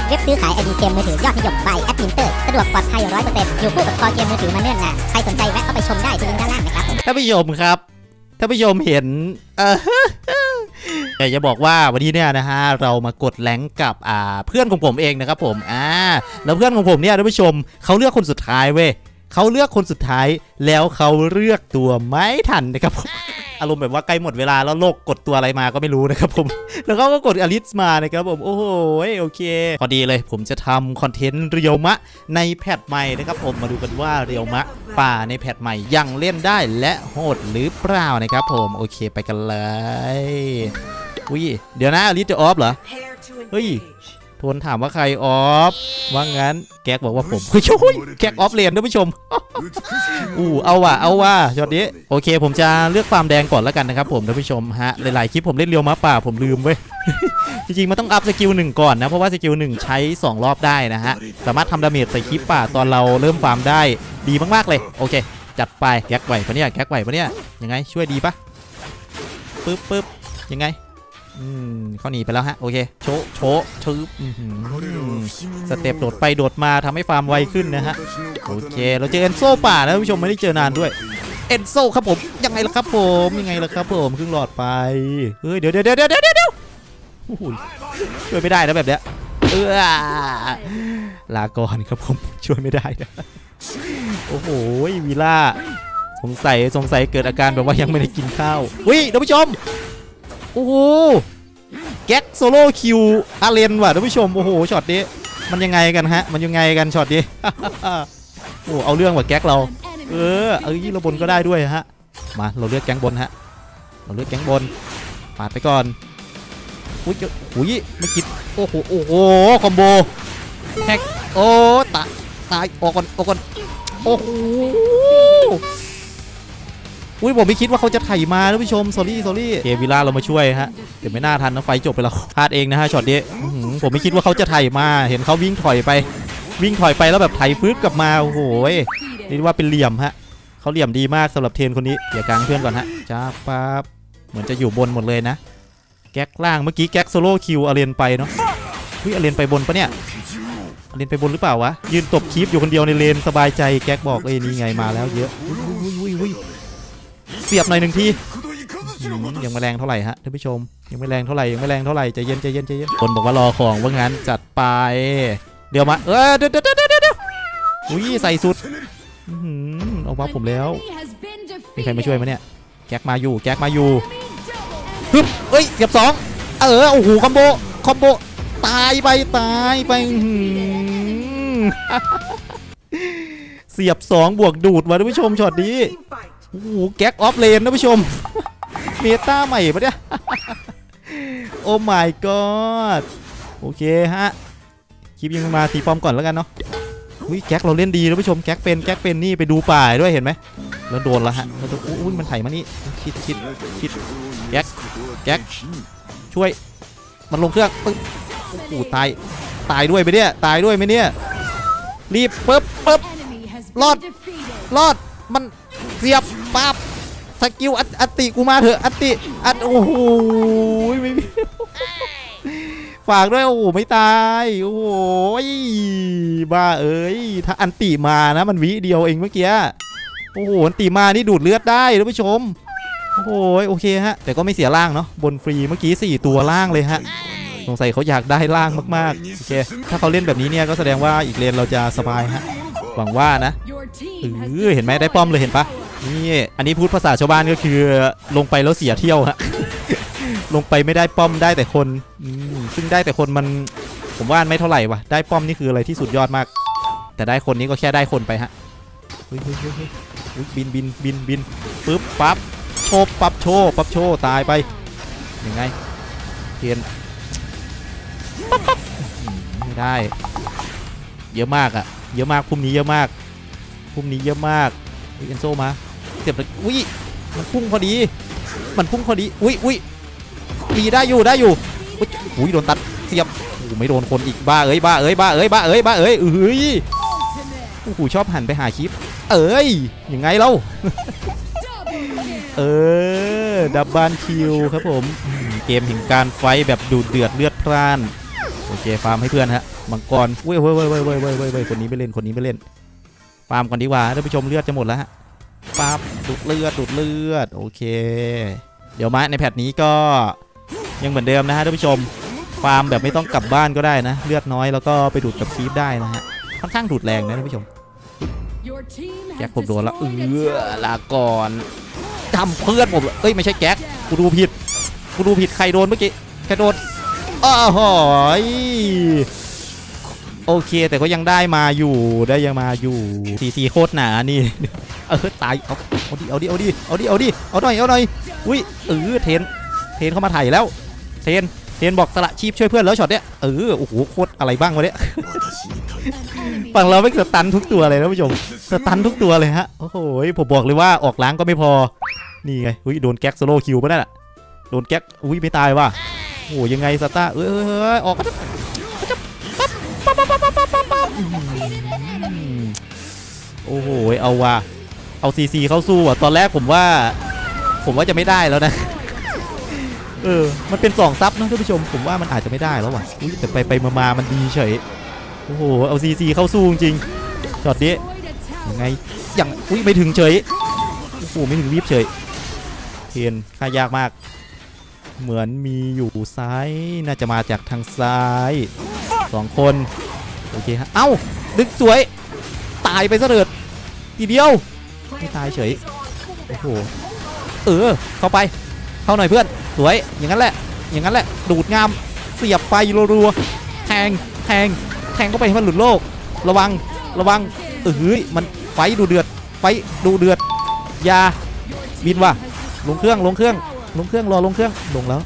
เว็บซื้อขายไอดีเกมมือถือยอดนิยม by Adminter สะดวกปลอดภัย 100% อยู่คู่กับคอเกมมือถือมาเนิ่นนานใครสนใจแวะเข้าไปชมได้ที่ลิงก์ด้านล่างนะครับท่านผู้ชมครับท่านผู้ชมเห็นแต่จะบอกว่าวันนี้เนี่ยนะฮะเรามากดแรงกับเพื่อนของผมเองนะครับผมแล้วเพื่อนของผมเนี่ยท่านผู้ชมเขาเลือกคนสุดท้ายเว้ยเขาเลือกคนสุดท้ายแล้วเขาเลือกตัวไม่ทันนะครับอารมณ์แบบว่าใกล้หมดเวลาแล้วโลกกดตัวอะไรมาก็ไม่รู้นะครับผมแล้วเขาก็กดอลิสมานะครับผมโอ้โหโอเคพอดีเลยผมจะทำคอนเทนต์เรียวมะในแพทใหม่นะครับผมมาดูกันว่าเรียวมะป่าในแพทใหม่ยังเล่นได้และโหดหรือเปล่านะครับผมโอเคไปกันเลยอุ้ยเดี๋ยวนะอลิสจะออฟเหรอเฮ้ยทนถามว่าใครออฟว่างั้นแก๊กบอกว่าผมแก๊กออฟเลนท่านผู้ชมเอาว่ะช็อตนี้โอเคผมจะเลือกฟาร์มแดงก่อนแล้วกันนะครับผมท่านผู้ชมฮะหลายๆคลิปผมเล่นเรียวม้าป่าผมลืมเว้ย จริงๆมันต้องอัพสกิล1ก่อนนะเพราะว่าสกิล1ใช้2รอบได้นะฮะสามารถทำดาเมจใส่คลิปป่าตอนเราเริ่มฟาร์มได้ดีมากๆเลยโอเคจัดไปแก๊กไหวปะเนี่ยแก๊กไหวปะเนี่ยยังไงช่วยดีปะปึ๊บยังไงเขาหนีไปแล้วฮะโอเคโชชืบสเต็ปโดดไปโดดมาทำให้ฟาร์มไวขึ้นนะฮะโอเคเราเจอเอนโซป่านะผู้ชมไม่ได้เจอนานด้วยเอนโซครับผมยังไงล่ะครับผมครึ่งหลอดไปเฮ้ยเดี๋ยวช่วยไม่ได้นะแบบเนี้ยลาก่อนครับผมช่วยไม่ได้นะโอ้โหวีล่าสงสัยเกิดอาการแบบว่ายังไม่ได้กินข้าวท่านผู้ชมโอ้โหแก๊กโซโล่คิวอาเลนว่ะท่านผู้ชมโอ้โหช็อตนี้มันยังไงกันฮะมันยังไงกันช็อตนี้ โอ้เอาเรื่องว่ะแก๊กเราเราบนก็ได้ด้วยฮะมาเราเลือกแก๊งบนฮะเราเลือกแก๊งบนปาดไปก่อนอุ้ยไม่คิดโอ้โหคอมโบแฮกโอ้ตายออกก่อนโอ้โหผมไม่คิดว่าเขาจะไถมาท่านผู้ชม sorry เกวิล่าเรามาช่วยฮะเดี๋ยวไม่น่าทันนะไฟจบไปแล้วพลาดเองนะฮะช็อตนี้ผมไม่คิดว่าเขาจะไถมาเห็นเขาวิ่งถอยไปแล้วแบบไถฟื้นกลับมาโอ้โหนี่ว่าเป็นเหลี่ยมฮะเขาเหลี่ยมดีมากสำหรับเทนคนนี้เดี๋ยวกลางเพื่อนก่อนฮะจ้าปั๊บเหมือนจะอยู่บนหมดเลยนะแก๊กล่างเมื่อกี้แก๊กโซโล่คิวอาเรนไปเนาะอาเรนไปบนปะเนี่ยอาเรนไปบนหรือเปล่าวะยืนตบคลิปอยู่คนเดียวในเลนสบายใจแก๊กบอกนี่ไงมาแล้วเยอะเสียบหน่อย1ทียังไม่แรงเท่าไหร่ฮะท่านผู้ชมยังไม่แรงเท่าไหร่ใจเย็นคนบอกว่ารอของว่างั้นจัดไปเดี๋ยวมาเดี๋ยวใส่สุดเอาว่าผมแล้วมีใครมาช่วยมั้ยเนี่ยแก๊กมาอยู่ฮึบเสียบ2โอ้โหคอมโบตายไปเสียบ2บวกดูดมาท่านผู้ชมช็อตนี้โอ้โหแก๊กออฟเลนนะผู้ชมเมตาใหม่ปะเนี่ยโอ้ my god โอเคฮะคลิปยังมาตีป้อมก่อนแล้วกันเนาะแก๊กเราเล่นดีนะผู้ชมแก๊กเป็นนี่ไปดูป่าด้วยเห็นไหมแล้วโดนแล้วฮะมันไถมานี่คิดแก๊กช่วยมันลงเครื่องปึ๊บโอ้โหตายด้วยไหมเนี่ยรีบปึ๊บรอดมันเสียบปั๊บสกิลอัตติกูมาเถอะโอ้โหไม่ฝากด้วยโอ้โหไม่ตายโอ้โหบ้าถ้าอันติมานะมันวิเดียวเองเมื่อกี้โอ้โหอันติมานี่ดูดเลือดได้ท่านผู้ชมโอ้โหโอเคฮะแต่ก็ไม่เสียล่างเนาะบนฟรีเมื่อกี้4ตัวล่างเลยฮะสงสัยเขาอยากได้ล่างมากๆโอเคถ้าเขาเล่นแบบนี้เนี่ยก็แสดงว่าอีกเลนเราจะสบายฮะหวังว่านะเห็นไหมได้ป้อมเลยเห็นปะนี่อันนี้พูดภาษาชาวบ้านก็คือลงไปแล้วเสียเที่ยวฮะ ลงไปไม่ได้ป้อมได้แต่คนซึ่งได้แต่คนมันผมว่าไม่เท่าไหร่วะได้ป้อมนี่คืออะไรที่สุดยอดมากแต่ได้คนนี้ก็แค่ได้คนไปฮะบินปึ๊บปั๊บโชว์ตายไปยังไงเทียนไม่ได้เยอะมากพุ่มนี้เยอะมากเอ็นโซมาเสียบเลยมันพุ่งพอดีดีได้อยู่โดนตัดเสียบไม่โดนคนอีกบ้าโอ้โหชอบหันไปหาคลิปยังไงเล่าดับบันคิวครับผมเกมแห่งการไฟแบบดูเดือดเลือดพล่านโอเคฟาร์มให้เพื่อนฮะมังกรเว้ยคนนี้ไม่เล่นคนนี้ไม่เล่นฟาร์มก่อนดีกว่าท่านผู้ชมเลือดจะหมดแล้วฮะฟาร์มดูดเลือดโอเคเดี๋ยวมาในแพทนี้ก็ยังเหมือนเดิมนะฮะท่านผู้ชมฟาร์มแบบไม่ต้องกลับบ้านก็ได้นะเลือดน้อยแล้วก็ไปดูดกับคีฟได้นะฮะค่อนข้างดูดแรงนะท่านผู้ชมแจ็คผมโดนแล้วลาก่อนทำเพื่อนผมเอ้ยไม่ใช่แจ็คกูดูผิดใครโดนเมื่อกี้ใครโดนอ้าวหอยโอเคแต่ก็ยังได้มาอยู่ซีโคตรหนานี่ตายเอาดิเอาหน่อยอุ้ยเทนเข้ามาถ่ายแล้วเทนบอกสละชีพช่วยเพื่อนแล้วช็อตเนี้ยโอ้โหโคตรอะไรบ้างวะเนี่ยฝั่งเราไม่สตันทุกตัวเลยนะผู้ชมสตันทุกตัวเลยฮะโอ้โหผมบอกเลยว่าออกล้างก็ไม่พอนี่ไงอุ้ยโดนแก๊กโซโล่คิวไปนั่นแหละโดนแก๊กอุ้ยไม่ตายว่ะโอ้ยังไงสตาร์ออกโอ้โหเอาว่ะเอาซีเข้าสู้อ่ะตอนแรกผมว่าจะไม่ได้แล้วนะมันเป็น2ซับนะท่านผู้ชมผมว่ามันอาจจะไม่ได้แล้วว่ะอุ้ยแต่ไปมามันดีเฉยโอ้โหเอาซีเข้าสู้จริงช็อตนี้ยังไงอย่างอุ้ยไม่ถึงเฉยโอ้โหไม่ถึงวิบเฉยเทนค่ายากมากเหมือนมีอยู่ซ้ายน่าจะมาจากทางซ้าย2คนโอเคฮะเอ้าดึกสวยตายไปซะเถิดทีเดียวไม่ตายเฉยโอ้โหเข้าไปเข้าหน่อยเพื่อนสวยอย่างนั้นแหละดูดงามเสียบไปรัวๆแทงเข้าไปให้มันหลุดโลกระวังมันไฟดูเดือดยาบินว่ะลงเครื่องรอลงเครื่องลงแล้ว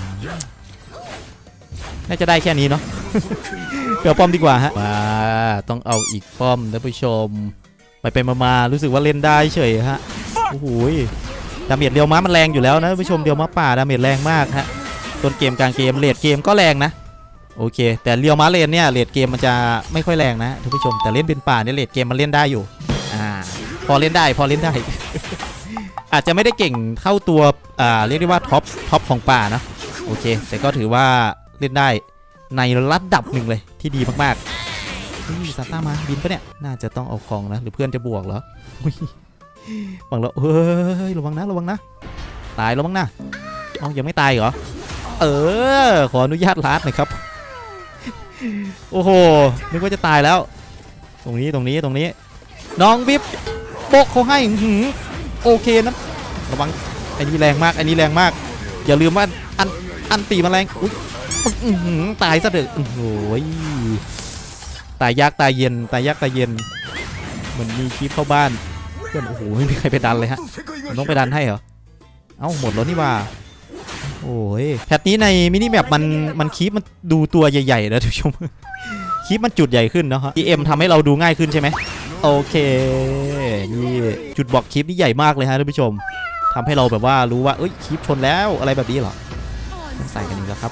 น่าจะได้แค่นี้เนาะเดี๋ยวป้อมดีกว่าฮะต้องเอาอีกป้อมท่านผู้ชมไปมารู้สึกว่าเล่นได้เฉยฮะโอ้โหดาเมจเรียวม้ามันแรงอยู่แล้วนะท่านผู้ชมเรียวม้าป่าดาเมจแรงมากฮะต้นเกมกลางเกมเลดเกมก็แรงนะโอเคแต่เรียวม้าเลนเนี่ยเลดเกมมันจะไม่ค่อยแรงนะท่านผู้ชมแต่เล่นเป็นป่าเนี่ยเลดเกมมันเล่นได้อยู่พอเล่นได้ อาจจะไม่ได้เก่งเท่าตัวเรียกได้ว่าท็อปของป่านะโอเคแต่ก็ถือว่าเล่นได้ในระดับหนึ่งเลยที่ดีมากๆซาต้ามาบินปะเนี่ยน่าจะต้องเอาของนะหรือเพื่อนจะบวกเหรอฟังแล้วเฮ้ยระวังนะตายแล้วมั้งนะยังไม่ตายเหรอขออนุญาตลัดหน่อยครับโอ้โหนึกว่าจะตายแล้วตรงนี้น้องบิ๊บโปะเขาให้โอเคนะระวังอันนี้แรงมากอย่าลืมว่าอันตีมันแรงอุ้ยตายซะเถอะโอ้โหตายยากตายเย็นเหมือนมีคลิปเข้าบ้านเพื่อนโอ้โหไม่มีใครไปดันเลยฮะต้องไปดันให้เหรอเอ้าหมดแล้วนี่ว่าโอ้ยแพทนี้ในมินิแมปมันคลิปมันดูตัวใหญ่ๆนะท่านผู้ชมคลิปมันจุดใหญ่ขึ้นเนาะ EM ทำให้เราดูง่ายขึ้นใช่ไหมโอเคนี่จุดบอกคลิปนี่ใหญ่มากเลยฮะท่านผู้ชมทำให้เราแบบว่ารู้ว่าคลิปชนแล้วอะไรแบบนี้เหรอต้องใส่กันอีกแล้วครับ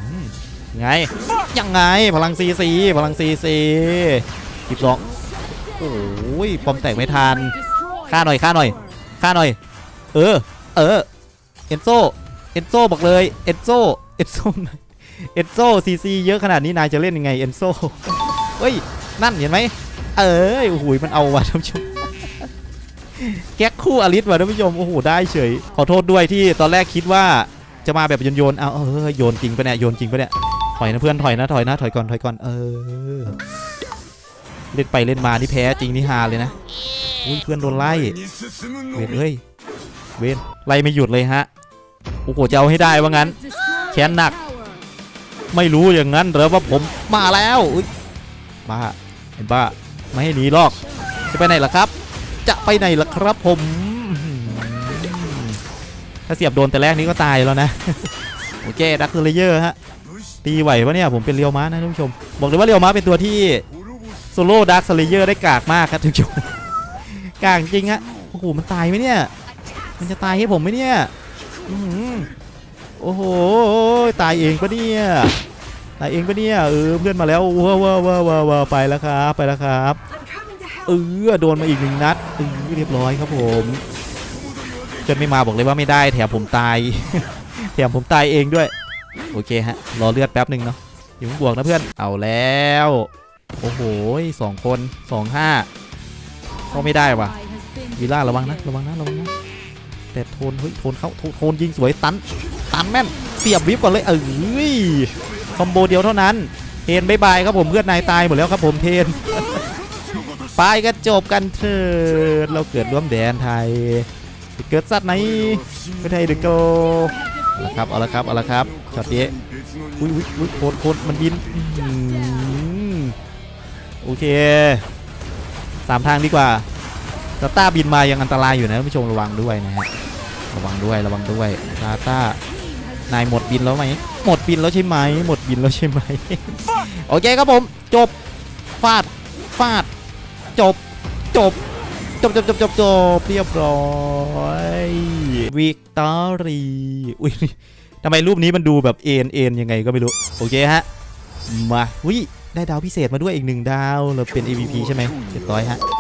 ยังไงพลังซี12โอ้ยปอมแตกไม่ทันฆ่าหน่อยเอ็นโซบอกเลยเอ็นโซซีเยอะขนาดนี้นายจะเล่นยังไงเอ็นโซนั่นเห็นไหมโอ้โหมันเอาว่ะท่านผู้ชมแก๊กคู่อลิสว่ะท่านผู้ชมโอ้โหได้เฉยขอโทษด้วยที่ตอนแรกคิดว่าจะมาแบบโยนเอาโยนจริงปะเนี่ยถอยนะเพื่อนถอยก่อนเล่นไปเล่นมานี่แพ้จริงนี่ฮาเลยนะอุ้ยเพื่อนโดนไล่เวนไล่ไม่หยุดเลยฮะโอ้โหจะเอาให้ได้ว่างั้นแค้นหนักไม่รู้อย่างนั้นเหรอว่าผมมาแล้วบ้าไม่ให้หนีหรอกจะไปไหนล่ะครับผมถ้าเสียบโดนแต่แรกนี้ก็ตายแล้วนะโอเคดักเลเยอร์ฮะตีไหวปะเนี่ยผมเป็นเรียวม้านะท่านผู้ชมบอกเลยว่าเรียวม้าเป็นตัวที่โซโล่ดักเลเยอร์ได้กากมากครับท่านผู้ชมกากจริงฮะโอ้โหมันตายไหมเนี่ยมันจะตายให้ผมไหมเนี่ยโอ้โหตายเองปะเนี่ยเพื่อนมาแล้วว้าไปแล้วครับโดนมาอีก1 นัดเรียบร้อยครับผมจนไม่มาบอกเลยว่าไม่ได้แถมผมตายเองด้วยโอเคฮะรอเลือดแป๊บหนึ่งเนาะอยู่บวกนะเพื่อนเอาแล้วโอ้โห2 คน2-5ก็ไม่ได้ว่ะวีล่าระวังนะแต่โทนโทนเข้าโทนยิงสวยตันแม่นเสียบวิบก่อนเลยคอมโบเดียวเท่านั้นเทนบายบายครับผมเพื่อนนายตายหมดแล้วครับผมเทนไปก็จบกันเถิดเราเกิดร่วมแดนไทยเกิดสัตว์ไหนประเทศเดโกเอาละครับช็อตนี้อุ้ยโคนมันบินโอเค3 ทางดีกว่าซาต้าบินมายังอันตรายอยู่นะท่านผู้ชมระวังด้วยนะฮะระวังด้วยซาต้านายหมดบินแล้วไหมหมดบินแล้วใช่ไหมโอเคครับผมจบฟาดจบเรียบร้อยวิกตอรีอุ้ยทำไมรูปนี้มันดูแบบเอ็นยังไงก็ไม่รู้โอเคฮะมาได้ดาวพิเศษมาด้วยอีก1 ดาวเราเป็น AVP ใช่ไหม700ฮะ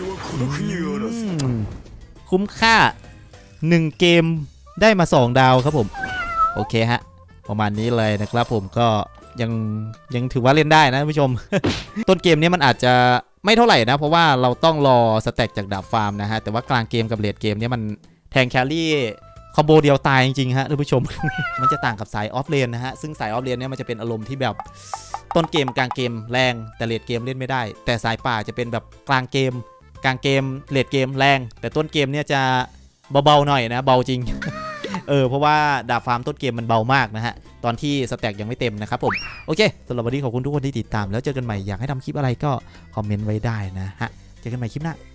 คุ้มค่า1 เกมได้มา2 ดาวครับผมโอเคฮะประมาณนี้เลยนะครับผมก็ยังถือว่าเล่นได้นะท่านผู้ชม ต้นเกมนี้มันอาจจะไม่เท่าไหร่นะเพราะว่าเราต้องรอสแต็กจากดาบฟาร์มนะฮะแต่ว่ากลางเกมกับเลดเกมนี้มันแทงแครี่คอมโบเดียวตายจริงๆฮะท่านผู้ชม มันจะต่างกับสายออฟเลนนะฮะซึ่งสายออฟเลนเนี่ยมันจะเป็นอารมณ์ที่แบบต้นเกมกลางเกมแรงแต่เลดเกมเล่นไม่ได้แต่สายป่าจะเป็นแบบกลางเกมเลดเกมแรงแต่ต้นเกมเนี่ยจะเบาๆหน่อยนะเบาจริง เพราะว่าดาบฟาร์มต้นเกมมันเบามากนะฮะตอนที่สแต็กยังไม่เต็มนะครับผมโอเคสำหรับวันนี้ขอบคุณทุกคนที่ติดตามแล้วเจอกันใหม่อยากให้ทำคลิปอะไรก็คอมเมนต์ไว้ได้นะฮะเจอกันใหม่คลิปหน้า